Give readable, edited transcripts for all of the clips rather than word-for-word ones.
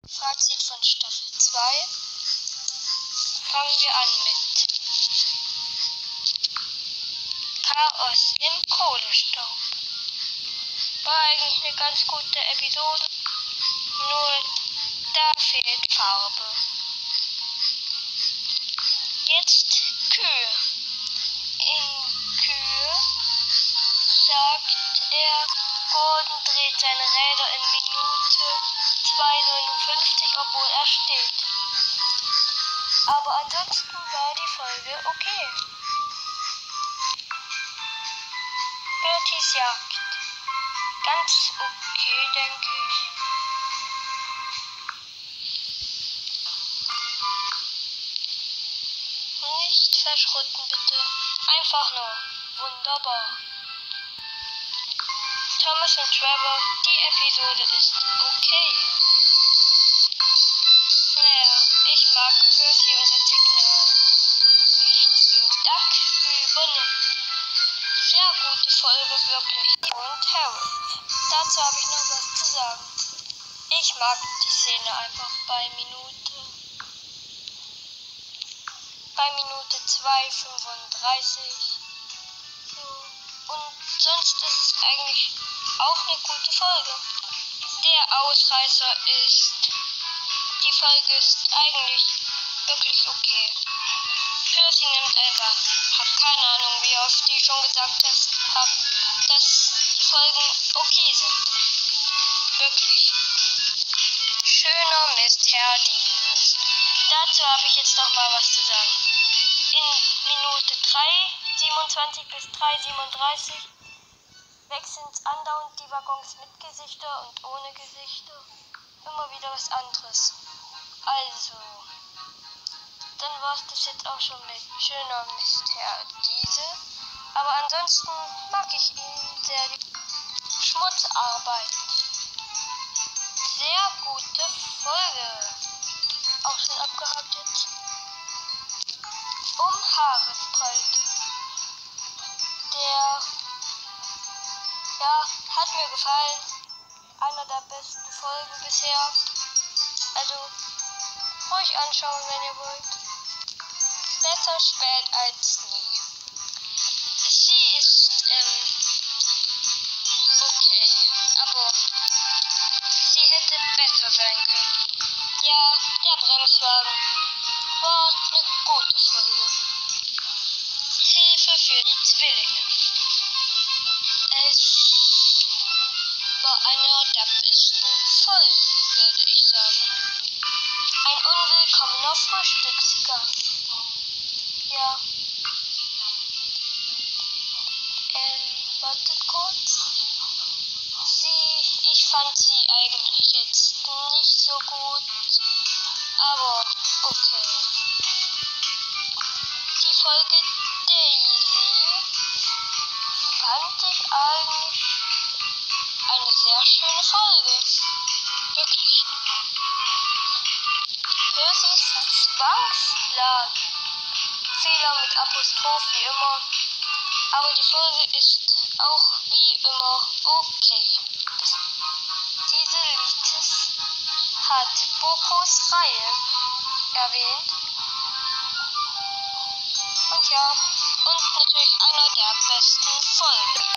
Fazit von Staffel 2. Fangen wir an mit Chaos im Kohlestaub. War eigentlich eine ganz gute Episode, nur da fehlt Farbe. Jetzt Kühe. In Kühe sagt er, Gordon dreht seine Räder in Minute 2,59, obwohl er steht. Aber ansonsten war die Folge okay. Berties Jagd. Ganz okay, denke ich. Nicht verschrotten, bitte. Einfach nur wunderbar. Thomas und Trevor, die Episode ist okay. Naja, ich mag Percy und das Signal nicht so. Duck übernimmt. Sehr gute Folge, wirklich. Und Harold. Dazu habe ich noch was zu sagen. Ich mag die Szene einfach bei Minute 2,35. Und sonst ist es eigentlich auch eine gute Folge. Der Ausreißer ist, die Folge ist eigentlich wirklich okay. Percy nimmt einfach, hab keine Ahnung, wie oft ich schon gesagt habe, dass die Folgen okay sind. Wirklich. Schöner Mr. Dean. Dazu habe ich jetzt noch mal was zu sagen. In Minute 3,27 bis 3,37 wechseln andauernd die Waggons mit Gesichter und ohne Gesichter. Immer wieder was anderes. Also, dann war es das jetzt auch schon mit schöner Mr. Diesel. Aber ansonsten mag ich ihn sehr. Die Schmutzarbeit. Sehr gute Folge. Auch schon abgehakt jetzt. Haaresbreite. Der, ja, hat mir gefallen. Einer der besten Folgen bisher. Also, ruhig anschauen, wenn ihr wollt. Besser spät als nie. Sie ist, okay, aber sie hätte besser sein können. Ja, der Bremswagen war eine gute Folge. Hilfe für die Zwillinge. Es war einer der besten Folgen, würde ich sagen. Ein unwillkommener Frühstücksgast. Ja. Wartet kurz. Ich fand sie eigentlich jetzt nicht so gut, aber okay. Die Folge Daisy fand ich eigentlich eine sehr schöne Folge. Wirklich. Percys Zwangsplan. Fehler mit Apostroph wie immer. Aber die Folge ist auch wie immer okay. Diese Litis hat Bokos Reihe erwähnt. Und ja, und natürlich einer der besten Folgen.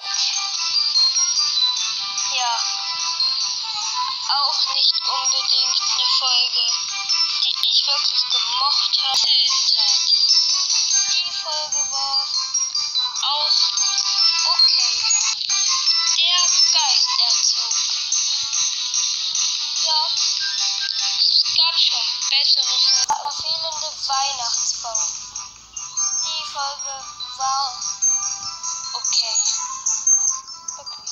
Ja, auch nicht unbedingt eine Folge, die ich wirklich gemocht habe. Die Folge war auch okay. Der Geisterzug. Ja, es gab schon bessere Folgen. Der fehlende Weihnachtsbaum. Die Folge war okay. Wirklich.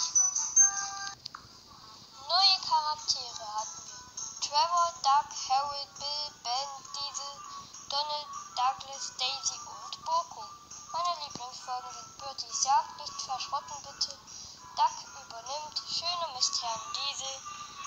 Neue Charaktere hatten wir. Trevor, Doug, Harold, Bill, Ben, Diesel, Donald, Douglas, Daisy und Boko. Meine Lieblingsfolgen sind Berties Jagd, nicht verschrotten bitte. Duck übernimmt, schöne Mysterien Diesel.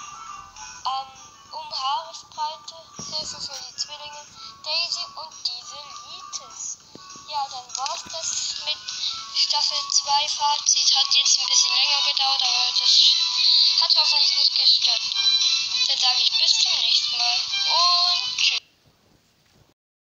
Haaresbreite, Hilfe für die Zwillinge, Daisy und Dieselitis. Ja, dann war's das mit Staffel 2 Fazit. Hat jetzt ein bisschen länger gedauert, aber das hat hoffentlich nicht gestört. Dann sage ich bis zum nächsten Mal.